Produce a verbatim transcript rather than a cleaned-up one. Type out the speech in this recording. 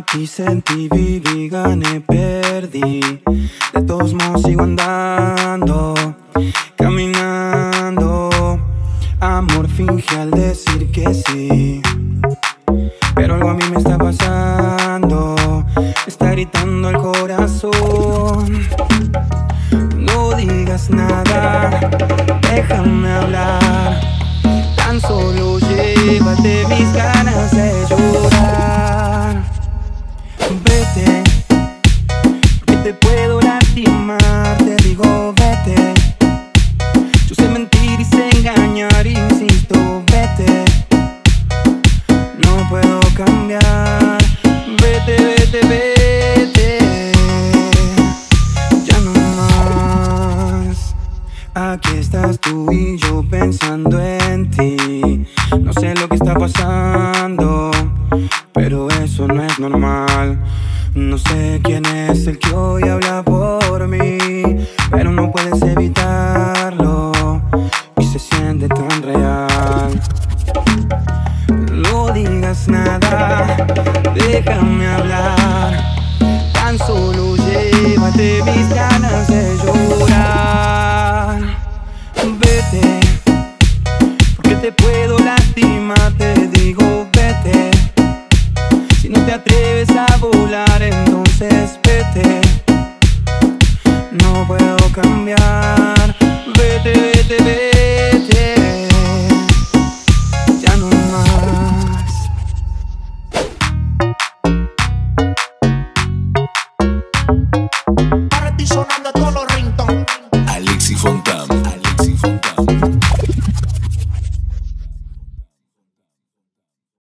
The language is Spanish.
Aquí sentí, viví, gané, perdí. De todos modos sigo andando, caminando. Amor finge al decir que sí, pero algo a mí me está pasando. Me está gritando el corazón. No digas nada, déjame hablar. Tan solo llévate mis ganas de llorar. Vete, que te puedo lastimar. Te digo vete. Yo sé mentir y sé engañar, insisto, vete. No puedo cambiar. Vete, vete, vete. Ya no más. Aquí estás tú y yo pensando en ti. No sé lo que está pasando, pero eso no es normal. No sé quién es el que hoy habla por mí, pero no puedes evitarlo y se siente tan real. No digas nada, déjame hablar. Tan solo llévate mis ganas de llorar. Vete, porque te puedo lastimar.